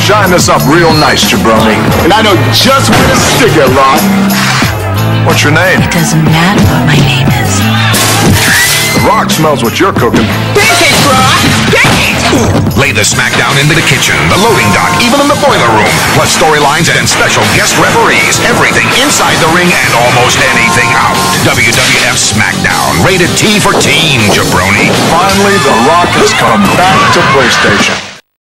Shine this up real nice, jabroni. And I know just where to stick it, Rock. What's your name? It doesn't matter what my name is. The Rock smells what you're cooking. Pancakes, Rock! Pancakes! Lay the smackdown into the kitchen, the loading dock, even in the boiler room. Plus storylines and special guest referees. Everything inside the ring and almost anything out. WWF Smackdown. Rated T for teen, jabroni. Finally, The Rock has come back to PlayStation.